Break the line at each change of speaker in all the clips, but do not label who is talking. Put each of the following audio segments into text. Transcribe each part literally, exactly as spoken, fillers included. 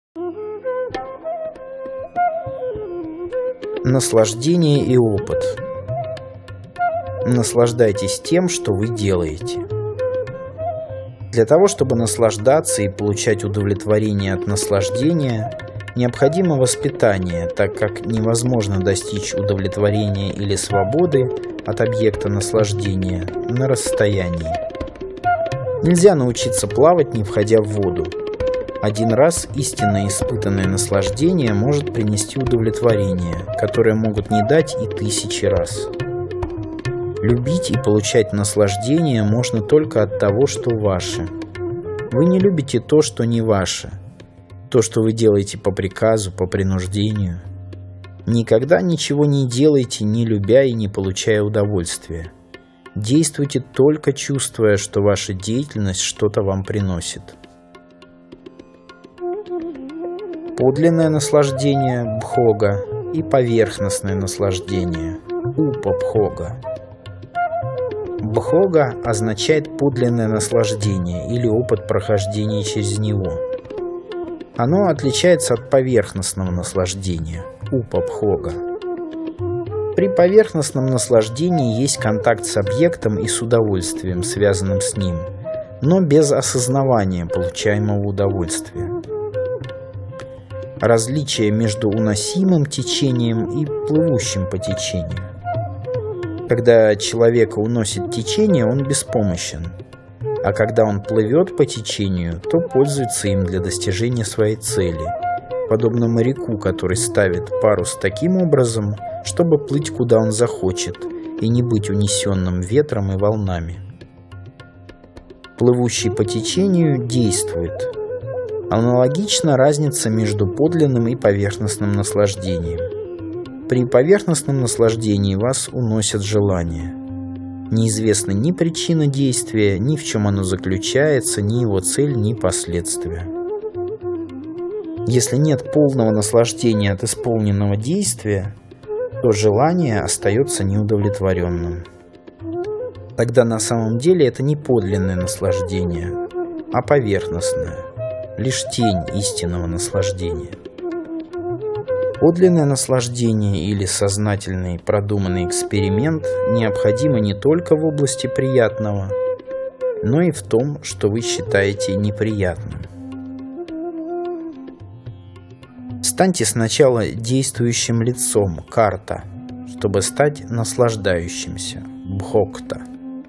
Наслаждение и опыт. Наслаждайтесь тем, что вы делаете. Для того, чтобы наслаждаться и получать удовлетворение от наслаждения, необходимо воспитание, так как невозможно достичь удовлетворения или свободы от объекта наслаждения на расстоянии. Нельзя научиться плавать, не входя в воду. Один раз истинно испытанное наслаждение может принести удовлетворение, которое могут не дать и тысячи раз. Любить и получать наслаждение можно только от того, что ваше. Вы не любите то, что не ваше, то, что вы делаете по приказу, по принуждению. Никогда ничего не делайте, не любя и не получая удовольствия. Действуйте только чувствуя, что ваша деятельность что-то вам приносит. Подлинное наслаждение – бхога и поверхностное наслаждение – упа-бхога. Бхога означает подлинное наслаждение или опыт прохождения через него. Оно отличается от поверхностного наслаждения – упа-бхога. При поверхностном наслаждении есть контакт с объектом и с удовольствием, связанным с ним, но без осознавания получаемого удовольствия. Различие между уносимым течением и плывущим по течению. Когда человека уносит течение, он беспомощен, а когда он плывет по течению, то пользуется им для достижения своей цели, подобно моряку, который ставит парус таким образом, чтобы плыть куда он захочет и не быть унесенным ветром и волнами. Плывущий по течению действует. Аналогична разница между подлинным и поверхностным наслаждением. При поверхностном наслаждении вас уносят желания. Неизвестна ни причина действия, ни в чем оно заключается, ни его цель, ни последствия. Если нет полного наслаждения от исполненного действия, то желание остается неудовлетворенным. Тогда на самом деле это не подлинное наслаждение, а поверхностное, лишь тень истинного наслаждения. Подлинное наслаждение или сознательный продуманный эксперимент необходимо не только в области приятного, но и в том, что вы считаете неприятным. Станьте сначала действующим лицом, карта, чтобы стать наслаждающимся, бхокта.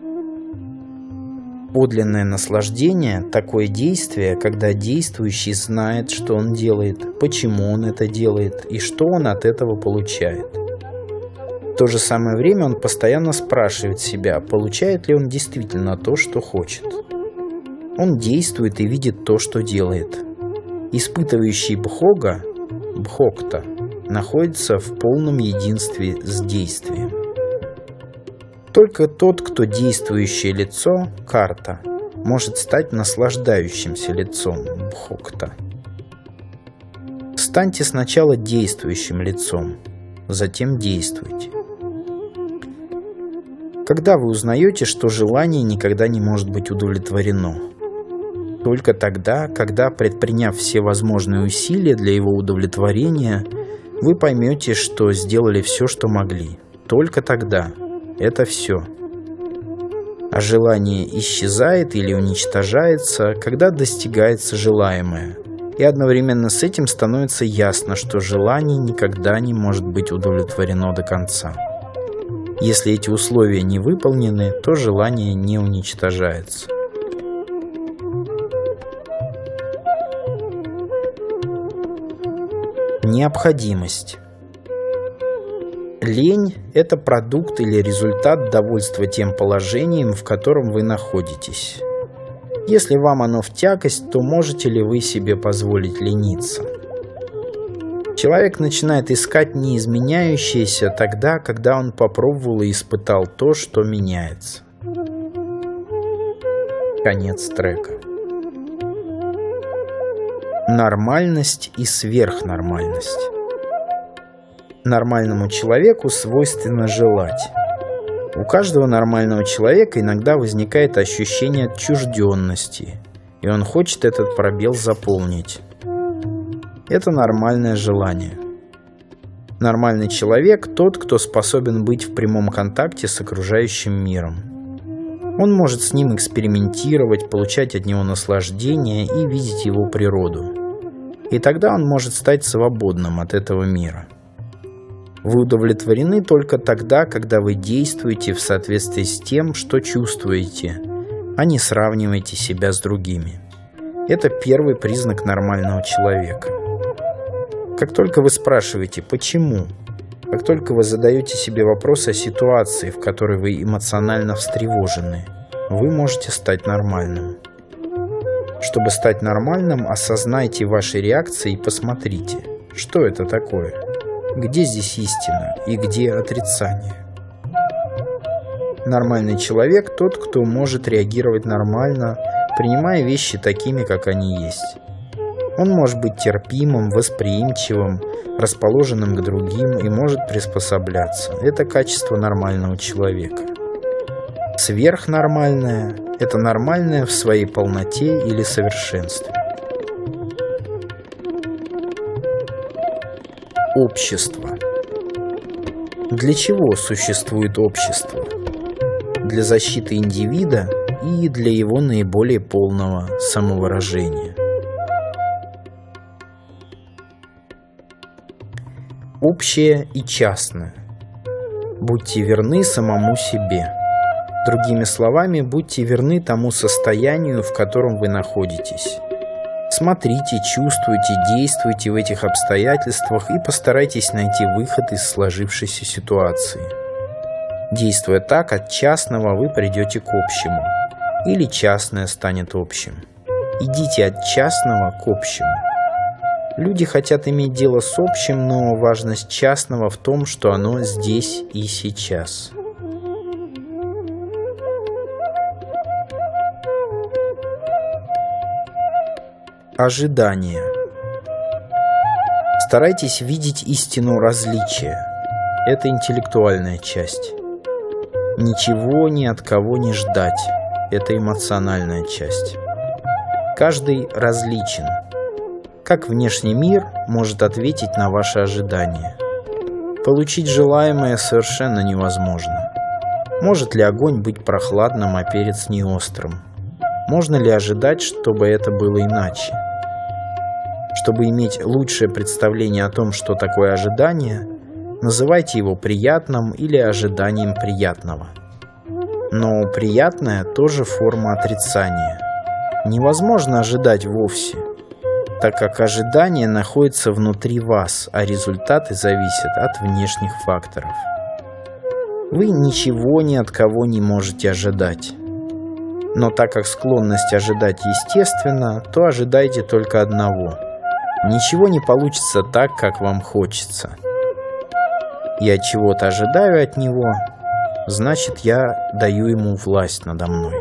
Подлинное наслаждение – такое действие, когда действующий знает, что он делает, почему он это делает и что он от этого получает. В то же самое время он постоянно спрашивает себя, получает ли он действительно то, что хочет. Он действует и видит то, что делает. Испытывающий бхога, бхокта, находится в полном единстве с действием. Только тот, кто действующее лицо, карта, может стать наслаждающимся лицом, бхокта. Станьте сначала действующим лицом, затем действуйте. Когда вы узнаете, что желание никогда не может быть удовлетворено? Только тогда, когда, предприняв все возможные усилия для его удовлетворения, вы поймете, что сделали все, что могли. Только тогда. Это все. А желание исчезает или уничтожается, когда достигается желаемое. И одновременно с этим становится ясно, что желание никогда не может быть удовлетворено до конца. Если эти условия не выполнены, то желание не уничтожается. Необходимость. Лень – это продукт или результат довольства тем положением, в котором вы находитесь. Если вам оно в тягость, то можете ли вы себе позволить лениться? Человек начинает искать неизменяющееся тогда, когда он попробовал и испытал то, что меняется. Конец трека. Нормальность и сверхнормальность. Нормальному человеку свойственно желать. У каждого нормального человека иногда возникает ощущение отчужденности, и он хочет этот пробел заполнить. Это нормальное желание. Нормальный человек – тот, кто способен быть в прямом контакте с окружающим миром. Он может с ним экспериментировать, получать от него наслаждение и видеть его природу. И тогда он может стать свободным от этого мира. Вы удовлетворены только тогда, когда вы действуете в соответствии с тем, что чувствуете, а не сравниваете себя с другими. Это первый признак нормального человека. Как только вы спрашиваете «почему?», как только вы задаете себе вопрос о ситуации, в которой вы эмоционально встревожены, вы можете стать нормальным. Чтобы стать нормальным, осознайте ваши реакции и посмотрите, что это такое, где здесь истина и где отрицание. Нормальный человек – тот, кто может реагировать нормально, принимая вещи такими, как они есть. Он может быть терпимым, восприимчивым, расположенным к другим и может приспосабляться. Это качество нормального человека. Сверхнормальное – это нормальное в своей полноте или совершенстве. Общество. Для чего существует общество? Для защиты индивида и для его наиболее полного самовыражения. Общее и частное. Будьте верны самому себе. Другими словами, будьте верны тому состоянию, в котором вы находитесь. Смотрите, чувствуйте, действуйте в этих обстоятельствах и постарайтесь найти выход из сложившейся ситуации. Действуя так, от частного вы придете к общему, или частное станет общим. Идите от частного к общему. Люди хотят иметь дело с общим, но важность частного в том, что оно здесь и сейчас. Ожидание. Старайтесь видеть истину различия. Это интеллектуальная часть. Ничего ни от кого не ждать. Это эмоциональная часть. Каждый различен. Как внешний мир может ответить на ваши ожидания? Получить желаемое совершенно невозможно. Может ли огонь быть прохладным, а перец не острым? Можно ли ожидать, чтобы это было иначе? Чтобы иметь лучшее представление о том, что такое ожидание, называйте его приятным или ожиданием приятного. Но приятное тоже форма отрицания. Невозможно ожидать вовсе, так как ожидание находится внутри вас, а результаты зависят от внешних факторов. Вы ничего ни от кого не можете ожидать. Но так как склонность ожидать естественна, то ожидайте только одного. Ничего не получится так, как вам хочется. Я чего-то ожидаю от него, значит, я даю ему власть надо мной.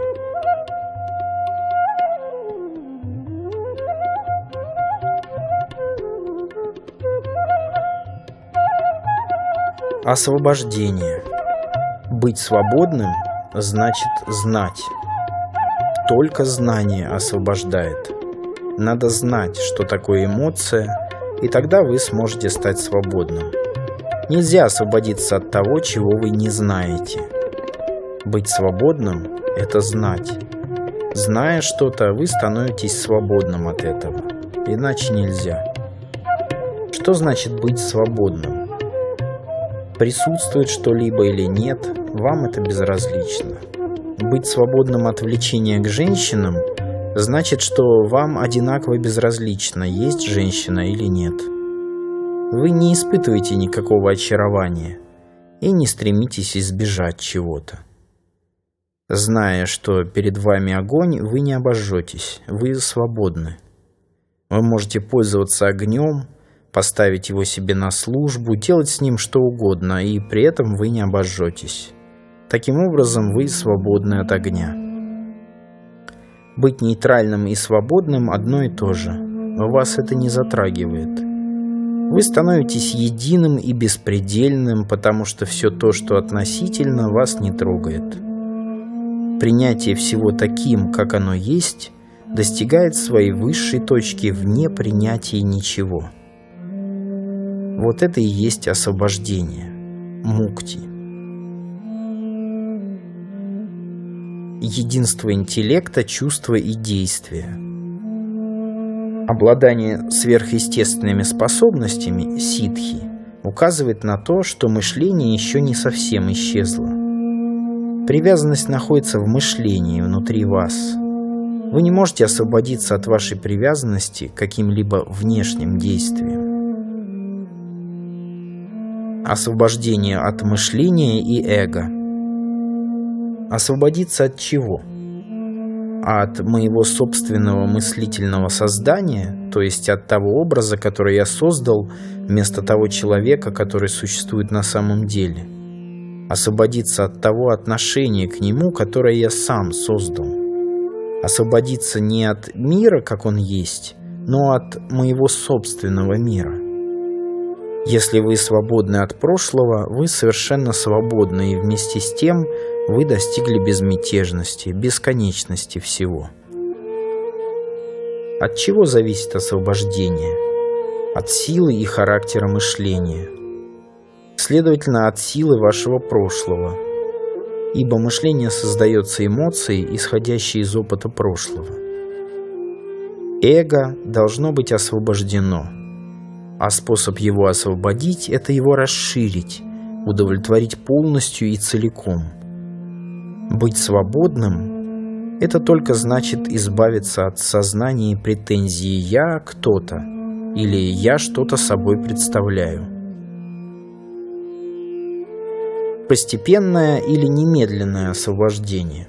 Освобождение. Быть свободным значит знать. Только знание освобождает. Надо знать, что такое эмоция, и тогда вы сможете стать свободным. Нельзя освободиться от того, чего вы не знаете. Быть свободным – это знать. Зная что-то, вы становитесь свободным от этого. Иначе нельзя. Что значит быть свободным? Присутствует что-либо или нет, вам это безразлично. Быть свободным от влечения к женщинам значит, что вам одинаково безразлично, есть женщина или нет. Вы не испытываете никакого очарования и не стремитесь избежать чего-то. Зная, что перед вами огонь, вы не обожжетесь, вы свободны. Вы можете пользоваться огнем, поставить его себе на службу, делать с ним что угодно, и при этом вы не обожжетесь. Таким образом, вы свободны от огня. Быть нейтральным и свободным – одно и то же. Вас это не затрагивает. Вы становитесь единым и беспредельным, потому что все то, что относительно, вас не трогает. Принятие всего таким, как оно есть, достигает своей высшей точки в непринятии ничего. Вот это и есть освобождение, мукти. Единство интеллекта, чувства и действия. Обладание сверхъестественными способностями, ситхи, указывает на то, что мышление еще не совсем исчезло. Привязанность находится в мышлении внутри вас. Вы не можете освободиться от вашей привязанности каким-либо внешним действием. Освобождение от мышления и эго. Освободиться от чего? От моего собственного мыслительного создания, то есть от того образа, который я создал, вместо того человека, который существует на самом деле. Освободиться от того отношения к нему, которое я сам создал. Освободиться не от мира, как он есть, но от моего собственного мира. Если вы свободны от прошлого, вы совершенно свободны, и вместе с тем вы достигли безмятежности, бесконечности всего. От чего зависит освобождение? От силы и характера мышления. Следовательно, от силы вашего прошлого. Ибо мышление создается эмоцией, исходящей из опыта прошлого. Эго должно быть освобождено. А способ его освободить – это его расширить, удовлетворить полностью и целиком. Быть свободным – это только значит избавиться от сознания и претензии «я кто-то» или «я что-то собой представляю». Постепенное или немедленное освобождение.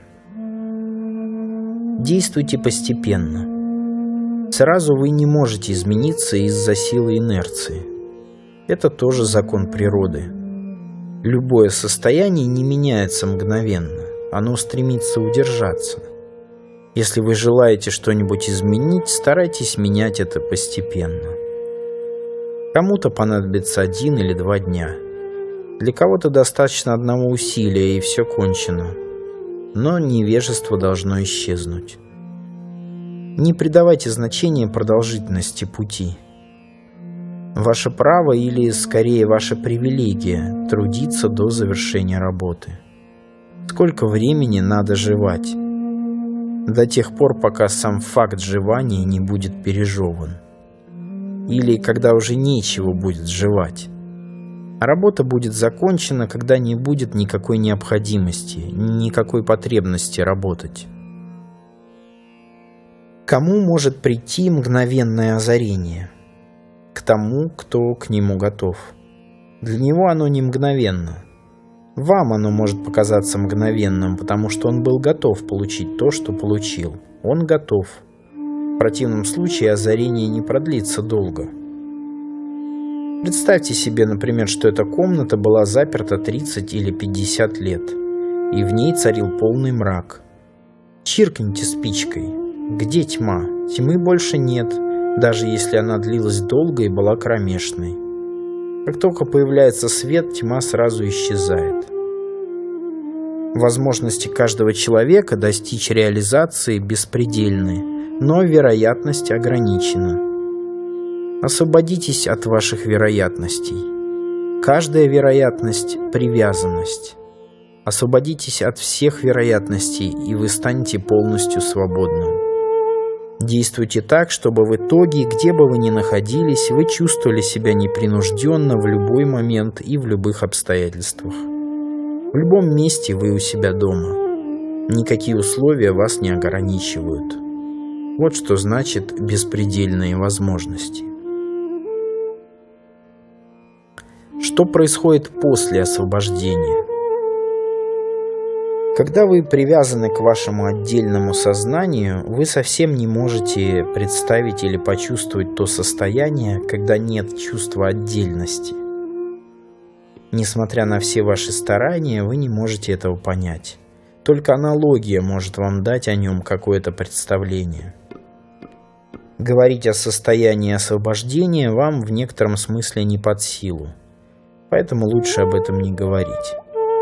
Действуйте постепенно. Сразу вы не можете измениться из-за силы инерции. Это тоже закон природы. Любое состояние не меняется мгновенно, оно стремится удержаться. Если вы желаете что-нибудь изменить, старайтесь менять это постепенно. Кому-то понадобится один или два дня. Для кого-то достаточно одного усилия, и все кончено. Но невежество должно исчезнуть. Не придавайте значения продолжительности пути. Ваше право, или скорее ваша привилегия, трудиться до завершения работы. Сколько времени надо жевать? До тех пор, пока сам факт жевания не будет пережеван. Или когда уже нечего будет жевать. Работа будет закончена, когда не будет никакой необходимости, никакой потребности работать. Кому может прийти мгновенное озарение? К тому, кто к нему готов. Для него оно не мгновенно. Вам оно может показаться мгновенным, потому что он был готов получить то, что получил. Он готов. В противном случае озарение не продлится долго. Представьте себе, например, что эта комната была заперта тридцать или пятьдесят лет, и в ней царил полный мрак. Чиркните спичкой. Где тьма? Тьмы больше нет, даже если она длилась долго и была кромешной. Как только появляется свет, тьма сразу исчезает. Возможности каждого человека достичь реализации беспредельны, но вероятность ограничена. Освободитесь от ваших вероятностей. Каждая вероятность – привязанность. Освободитесь от всех вероятностей, и вы станете полностью свободным. Действуйте так, чтобы в итоге, где бы вы ни находились, вы чувствовали себя непринужденно в любой момент и в любых обстоятельствах. В любом месте вы у себя дома. Никакие условия вас не ограничивают. Вот что значит беспредельные возможности. Что происходит после освобождения? Когда вы привязаны к вашему отдельному сознанию, вы совсем не можете представить или почувствовать то состояние, когда нет чувства отдельности. Несмотря на все ваши старания, вы не можете этого понять. Только аналогия может вам дать о нем какое-то представление. Говорить о состоянии освобождения вам в некотором смысле не под силу, поэтому лучше об этом не говорить.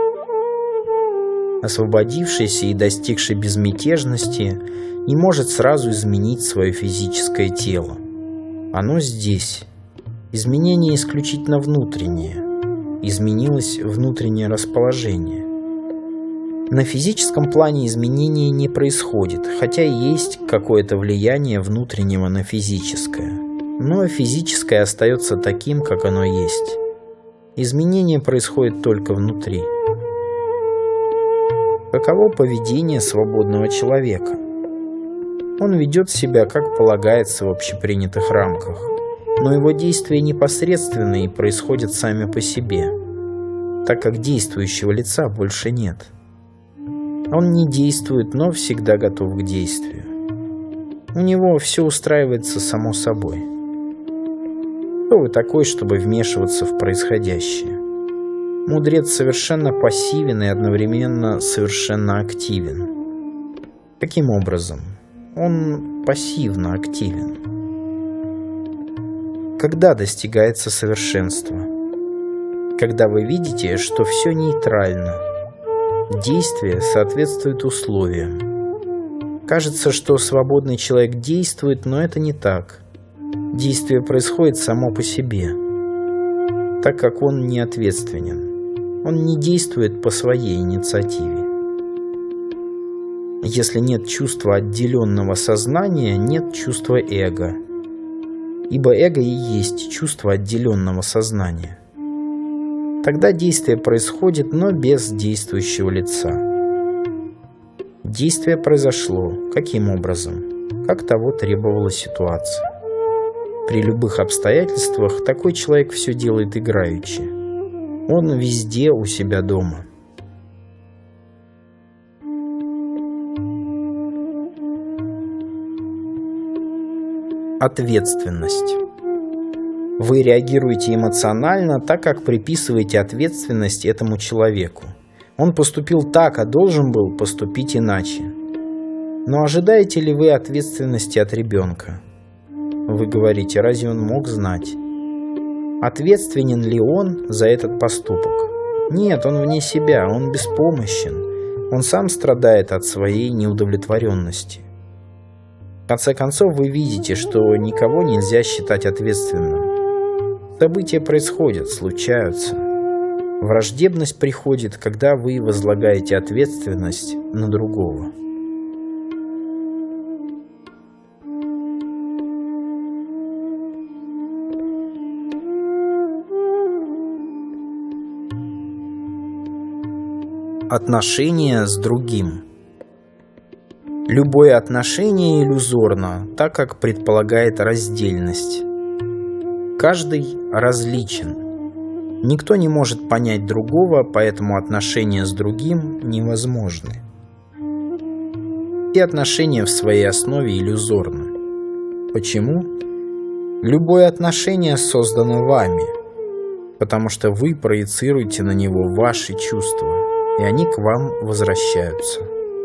Освободившийся и достигший безмятежности не может сразу изменить свое физическое тело. Оно здесь, Изменение исключительно внутреннее. Изменилось внутреннее расположение. На физическом плане изменения не происходит, хотя и есть какое-то влияние внутреннего на физическое. Но физическое остается таким, как оно есть. Изменение происходит только внутри. Каково поведение свободного человека? Он ведет себя, как полагается в общепринятых рамках, но его действия непосредственные и происходят сами по себе, так как действующего лица больше нет. Он не действует, но всегда готов к действию. У него все устраивается само собой. Кто вы такой, чтобы вмешиваться в происходящее? Мудрец совершенно пассивен и одновременно совершенно активен. Каким образом? Он пассивно активен. Когда достигается совершенство? Когда вы видите, что все нейтрально. Действие соответствует условиям. Кажется, что свободный человек действует, но это не так. Действие происходит само по себе, так как он не ответственен. Он не действует по своей инициативе. Если нет чувства отделенного сознания, нет чувства эго. Ибо эго и есть чувство отделенного сознания. Тогда действие происходит, но без действующего лица. Действие произошло. Каким образом? Как того требовала ситуация. При любых обстоятельствах такой человек все делает играючи. Он везде у себя дома. Ответственность. Вы реагируете эмоционально, так как приписываете ответственность этому человеку. Он поступил так, а должен был поступить иначе. Но ожидаете ли вы ответственности от ребенка? Вы говорите, разве он мог знать? Ответственен ли он за этот поступок? Нет, он вне себя, он беспомощен. Он сам страдает от своей неудовлетворенности. В конце концов, вы видите, что никого нельзя считать ответственным. События происходят, случаются. Враждебность приходит, когда вы возлагаете ответственность на другого. Отношения с другим. Любое отношение иллюзорно, так как предполагает раздельность. Каждый различен. Никто не может понять другого, поэтому отношения с другим невозможны. Все отношения в своей основе иллюзорны. Почему? Любое отношение создано вами, потому что вы проецируете на него ваши чувства, и они к вам возвращаются.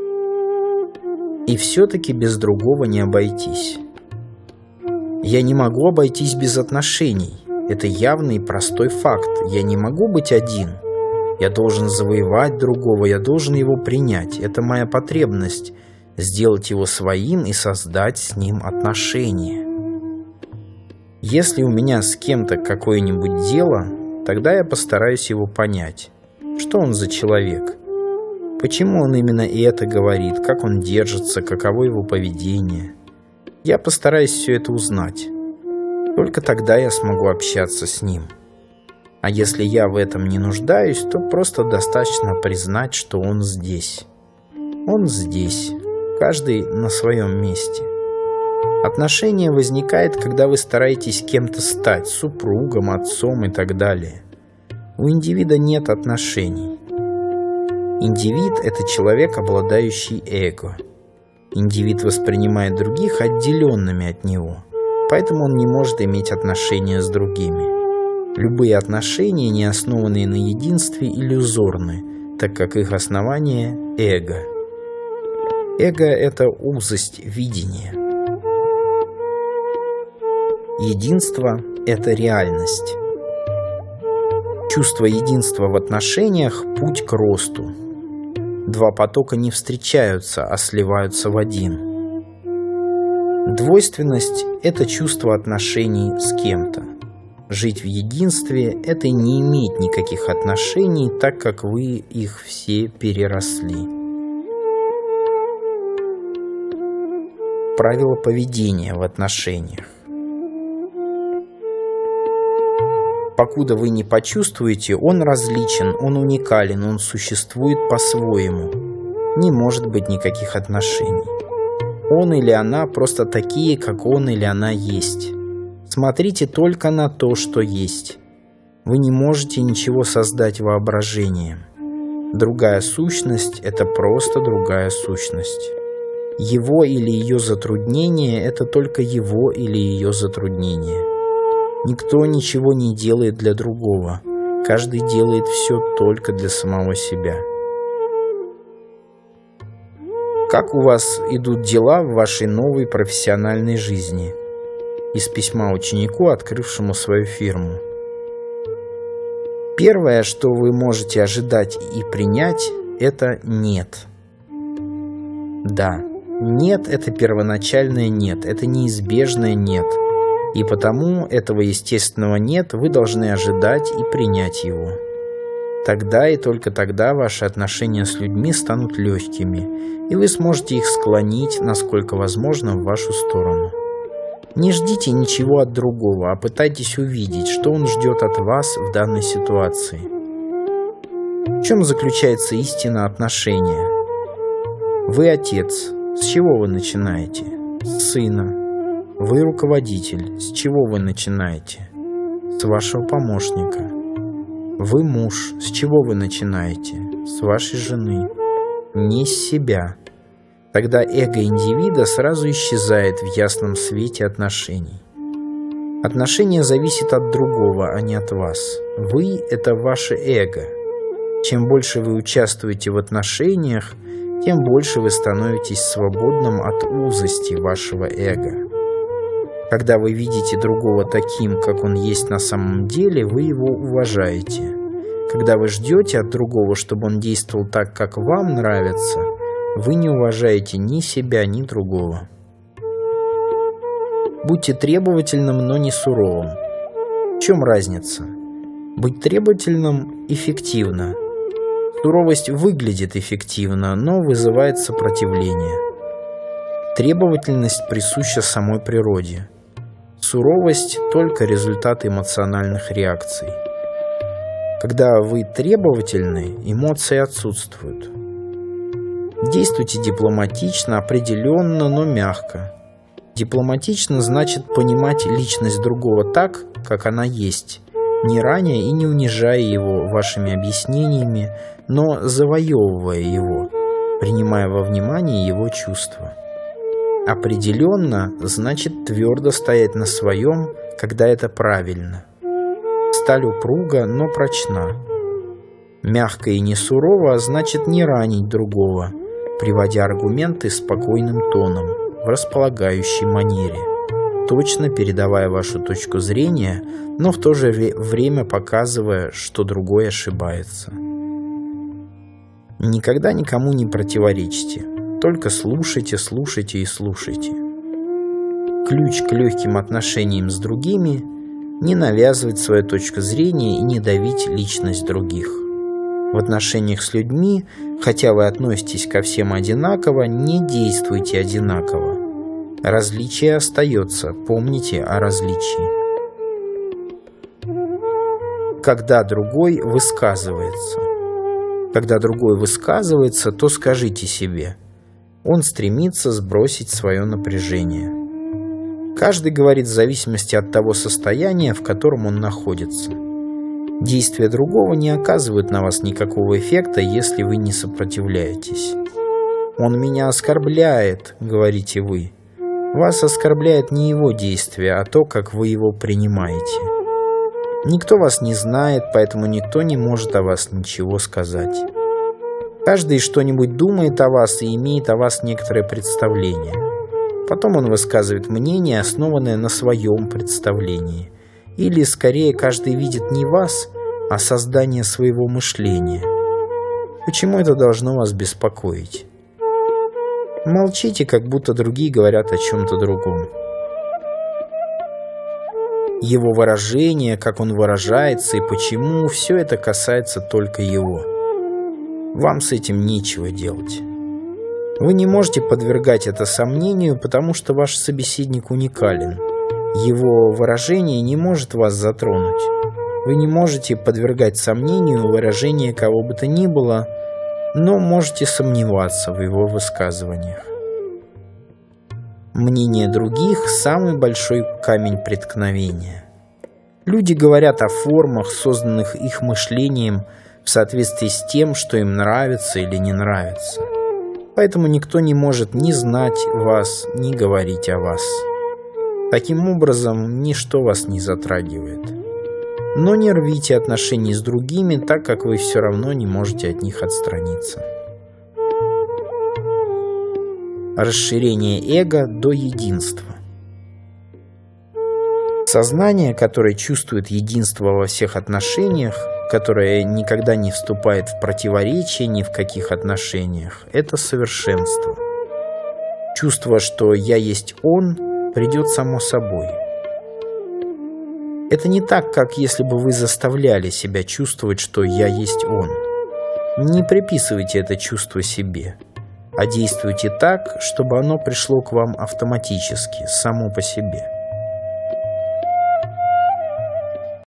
И все-таки без другого не обойтись. Я не могу обойтись без отношений. Это явный и простой факт. Я не могу быть один. Я должен завоевать другого, я должен его принять. Это моя потребность – сделать его своим и создать с ним отношения. Если у меня с кем-то какое-нибудь дело, тогда я постараюсь его понять. Что он за человек? Почему он именно это говорит? Как он держится? Каково его поведение? Я постараюсь все это узнать. Только тогда я смогу общаться с ним. А если я в этом не нуждаюсь, то просто достаточно признать, что он здесь. Он здесь. Каждый на своем месте. Отношение возникает, когда вы стараетесь кем-то стать, супругом, отцом и так далее. У индивида нет отношений. Индивид – это человек, обладающий эго. Индивид воспринимает других отделенными от него, поэтому он не может иметь отношения с другими. Любые отношения, не основанные на единстве, иллюзорны, так как их основание – эго. Эго – это узость видения. Единство – это реальность. Чувство единства в отношениях – путь к росту. Два потока не встречаются, а сливаются в один. Двойственность – это чувство отношений с кем-то. Жить в единстве – это не иметь никаких отношений, так как вы их все переросли. Правила поведения в отношениях. Покуда вы не почувствуете, он различен, он уникален, он существует по-своему. Не может быть никаких отношений. Он или она просто такие, как он или она есть. Смотрите только на то, что есть. Вы не можете ничего создать воображением. Другая сущность – это просто другая сущность. Его или ее затруднение – это только его или ее затруднение. Никто ничего не делает для другого. Каждый делает все только для самого себя. Как у вас идут дела в вашей новой профессиональной жизни? Из письма ученику, открывшему свою фирму. Первое, что вы можете ожидать и принять, это «нет». Да, «нет» — это первоначальное «нет», это неизбежное «нет». И потому этого естественного «нет» вы должны ожидать и принять его. Тогда и только тогда ваши отношения с людьми станут легкими, и вы сможете их склонить, насколько возможно, в вашу сторону. Не ждите ничего от другого, а пытайтесь увидеть, что он ждет от вас в данной ситуации. В чем заключается истина отношения? Вы отец. С чего вы начинаете? С сына. Вы руководитель. С чего вы начинаете? С вашего помощника. Вы муж. С чего вы начинаете? С вашей жены. Не с себя. Тогда эго индивида сразу исчезает в ясном свете отношений. Отношение зависит от другого, а не от вас. Вы – это ваше эго. Чем больше вы участвуете в отношениях, тем больше вы становитесь свободным от узости вашего эго. Когда вы видите другого таким, как он есть на самом деле, вы его уважаете. Когда вы ждете от другого, чтобы он действовал так, как вам нравится, вы не уважаете ни себя, ни другого. Будьте требовательным, но не суровым. В чем разница? Быть требовательным эффективно. Суровость выглядит эффективно, но вызывает сопротивление. Требовательность присуща самой природе. Суровость – только результат эмоциональных реакций. Когда вы требовательны, эмоции отсутствуют. Действуйте дипломатично, определенно, но мягко. Дипломатично значит понимать личность другого так, как она есть, не раня и не унижая его вашими объяснениями, но завоевывая его, принимая во внимание его чувства. Определенно значит твердо стоять на своем, когда это правильно. Сталь упруга, но прочна. Мягко и не сурово значит не ранить другого, приводя аргументы спокойным тоном, в располагающей манере, точно передавая вашу точку зрения, но в то же время показывая, что другой ошибается. Никогда никому не противоречьте, только слушайте, слушайте и слушайте. Ключ к легким отношениям с другими – не навязывать свою точку зрения и не давить личность других. В отношениях с людьми, хотя вы относитесь ко всем одинаково, не действуйте одинаково. Различие остается, помните о различии. Когда другой высказывается. Когда другой высказывается, то скажите себе: он стремится сбросить свое напряжение. Каждый говорит в зависимости от того состояния, в котором он находится. Действия другого не оказывают на вас никакого эффекта, если вы не сопротивляетесь. «Он меня оскорбляет», — говорите вы. Вас оскорбляет не его действия, а то, как вы его принимаете. Никто вас не знает, поэтому никто не может о вас ничего сказать. Каждый что-нибудь думает о вас и имеет о вас некоторое представление. Потом он высказывает мнение, основанное на своем представлении. Или, скорее, каждый видит не вас, а создание своего мышления. Почему это должно вас беспокоить? Молчите, как будто другие говорят о чем-то другом. Его выражение, как он выражается и почему, все это касается только его. Вам с этим нечего делать. Вы не можете подвергать это сомнению, потому что ваш собеседник уникален. Его выражение не может вас затронуть. Вы не можете подвергать сомнению выражение кого бы то ни было, но можете сомневаться в его высказываниях. Мнение других – самый большой камень преткновения. Люди говорят о формах, созданных их мышлением в соответствии с тем, что им нравится или не нравится. Поэтому никто не может ни знать вас, ни говорить о вас. Таким образом, ничто вас не затрагивает. Но не рвите отношения с другими, так как вы все равно не можете от них отстраниться. Расширение эго до единства. Сознание, которое чувствует единство во всех отношениях, которое никогда не вступает в противоречие ни в каких отношениях, это совершенство. Чувство, что «я есть он», придет само собой. Это не так, как если бы вы заставляли себя чувствовать, что «я есть он». Не приписывайте это чувство себе, а действуйте так, чтобы оно пришло к вам автоматически, само по себе.